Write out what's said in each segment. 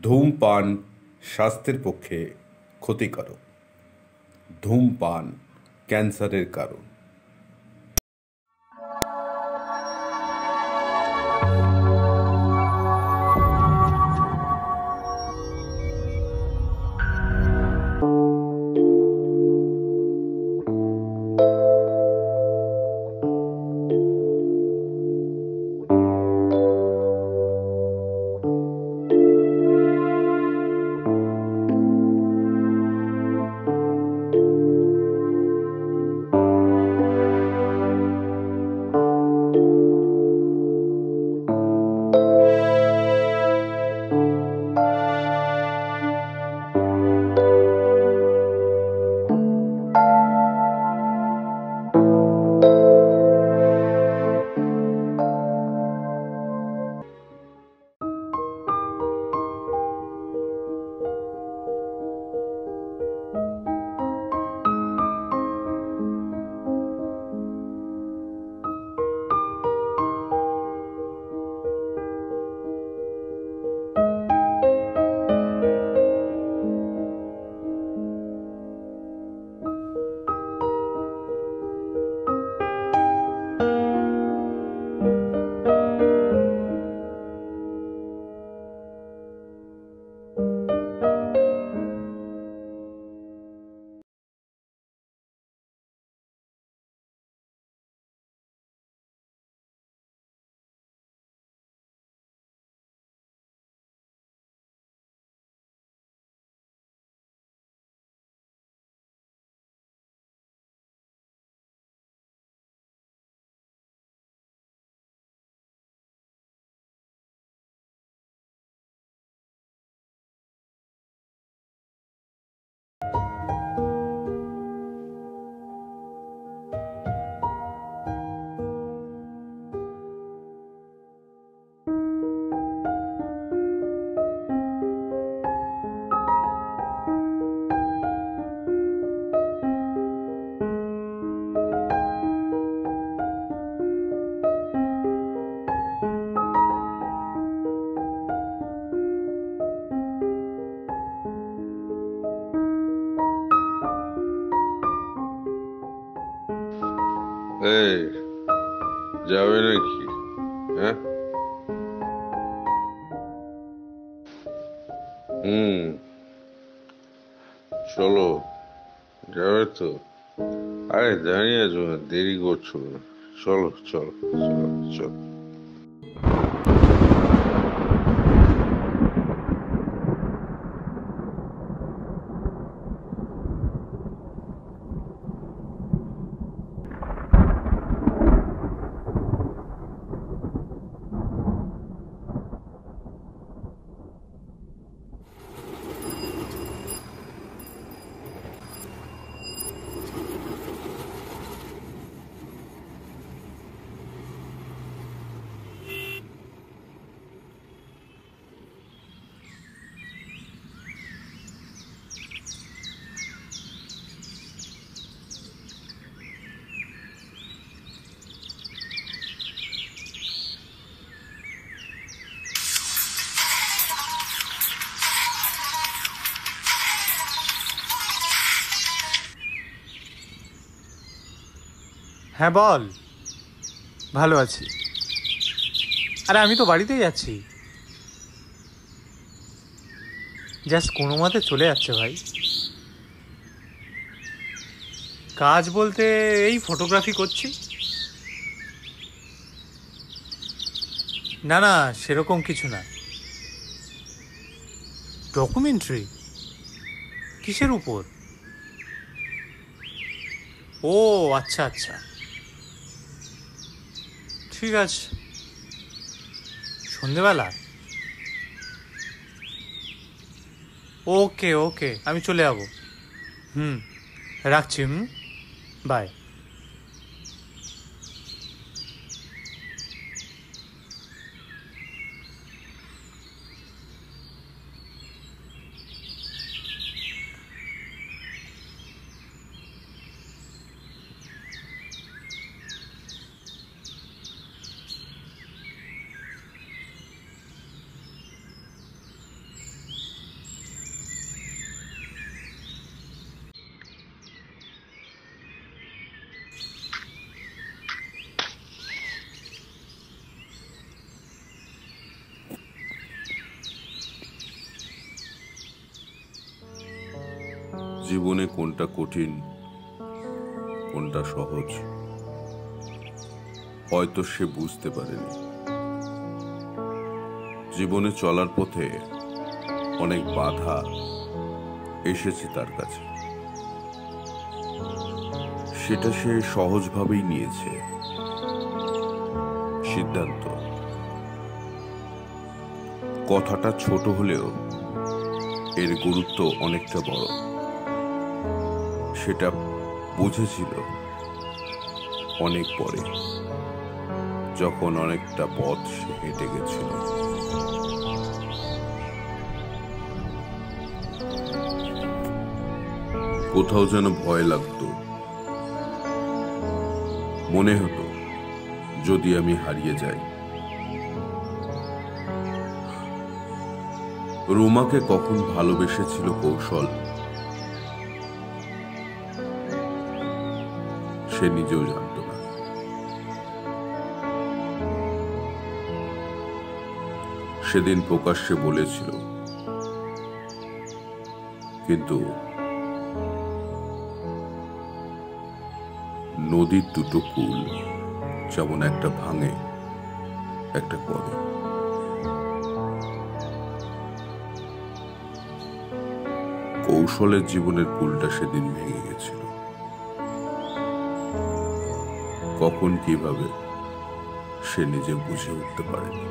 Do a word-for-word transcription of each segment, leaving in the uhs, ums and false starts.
ধূমপান স্বাস্থ্যের পক্ষে ক্ষতিকারক। ধূমপান ক্যান্সারের কারণ। এই যাবে নাকি? হ্যাঁ, হুম, চলো, যাবে তো? আরে দাঁড়িয়ে আছো না, দেরি করছো না? চলো চলো চলো চলো। হ্যাঁ বল। ভালো আছি। আরে আমি তো বাড়িতেই যাচ্ছি, জাস্ট কোনো মতে চলে যাচ্ছে ভাই। কাজ বলতে এই ফটোগ্রাফি করছি। না না, সেরকম কিছু না। ডকুমেন্টারি? কিসের উপর? ও আচ্ছা আচ্ছা, ঠিক আছে। সন্ধেবেলা? ওকে ওকে, আমি চলে যাবো। হুম, রাখছি। হুম, বাই। জীবনে কোনটা কঠিন কোনটা সহজ হয়তো সে বুঝতে পারেনি। জীবনে চলার পথে অনেক বাধা এসেছে তার কাছে, সেটা সে সহজভাবেই নিয়েছে সিদ্ধান্ত। কথাটা ছোট হলেও এর গুরুত্ব অনেকটা বড়। সেটা বুঝেছিল অনেক পরে, যখন অনেকটা পথ সে হেঁটে গেছিল। কোথাও যেন ভয় লাগতো, মনে হতো যদি আমি হারিয়ে যাই। রোমাকে কখন ভালোবেসেছিল কৌশল সে নিজেও জানত না। সেদিন প্রকাশ্যে বলেছিল, কিন্তু নদীর দুটো কুল যেমন একটা ভাঙে একটা পড়ে। কৌশলের জীবনের কুলটা সেদিন ভেঙে গেছিল। কখন কিভাবে সে নিজে বুঝে উঠতে পারেনি।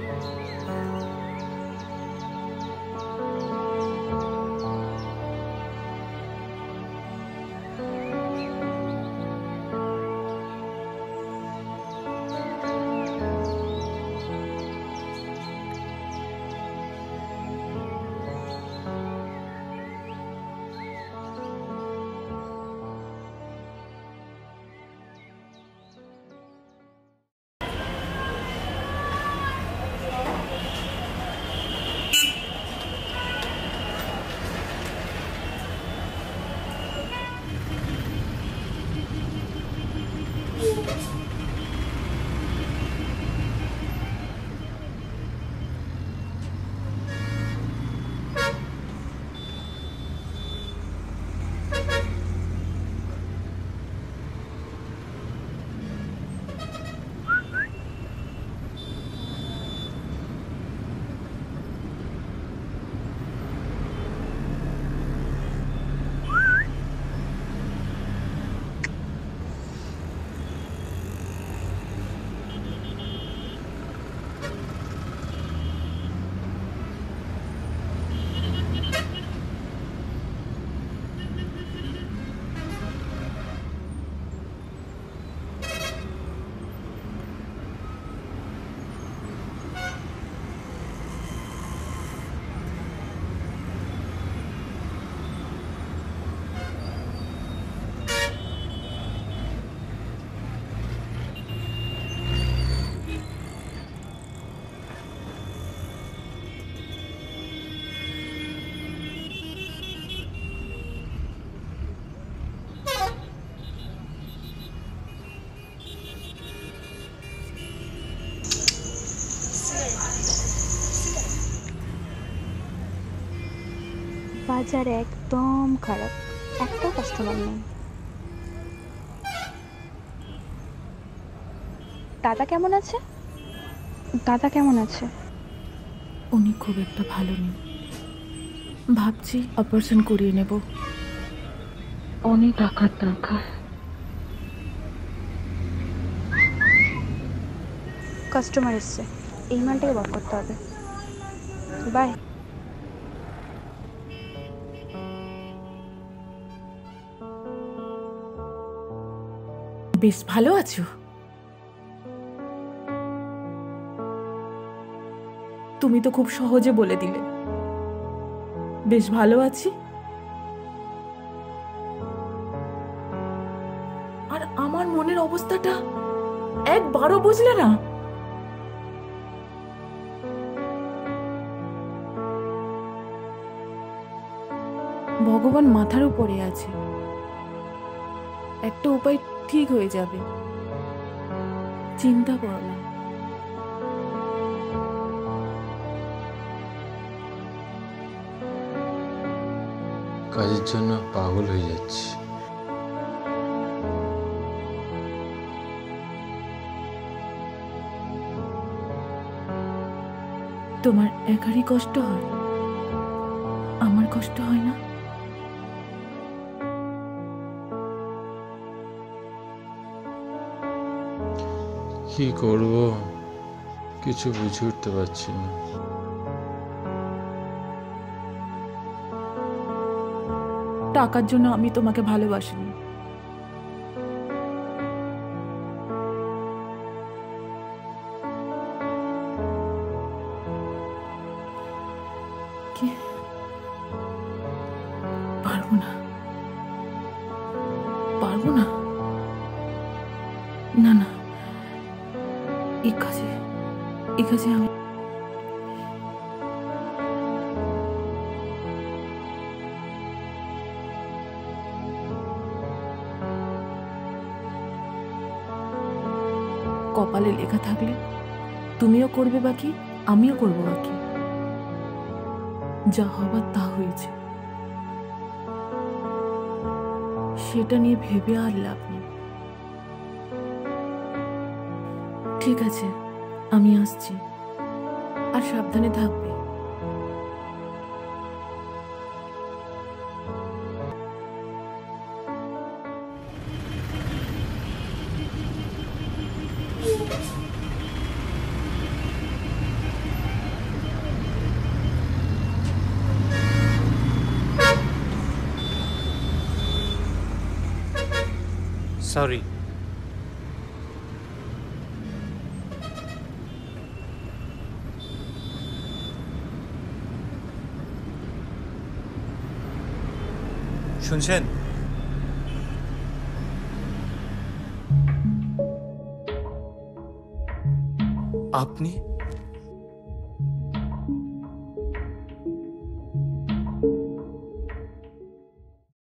বাজার একদম খারাপ, একটা কাস্টমার নেই। দাদা কেমন আছে? দাদা কেমন আছে? উনি খুব একটা ভালো নেই, ভাবছি অপারেশন করিয়ে নেব। অনেক টাকার দরকার। কাস্টমার এসছে, এই মালটাকে বার করতে হবে। বাই। বেশ ভালো আছো? তুমি তো খুব সহজে বলে দিলে বেশ ভালো আছি। আর আমার মনের অবস্থাটা একবারও বুঝলে না। ভগবান মাথার উপরে আছে, একটা উপায় ঠিক হয়ে যাবে, চিন্তা করো না। কাজের জন্য পাগল হয়ে যাচ্ছি। তোমার একারই কষ্ট হয়, আমার কষ্ট হয় না? কি করব কিছু বুঝে উঠতে পারছি না। টাকার জন্য আমি তোমাকে ভালোবাসিনি। কি পারবো না, পারবো না, না না, এই কাজে এই কাজে আমি কপালে লেখা থাকলে তুমিও করবে বাকি, আমিও করবো বাকি। যা হবার তা হয়েছে, সেটা নিয়ে ভেবে আর লাভ নেই। ঠিক আছে, আমি আসছি, আর সাবধানে থাকবে। সরি। শুনছেন? আপনি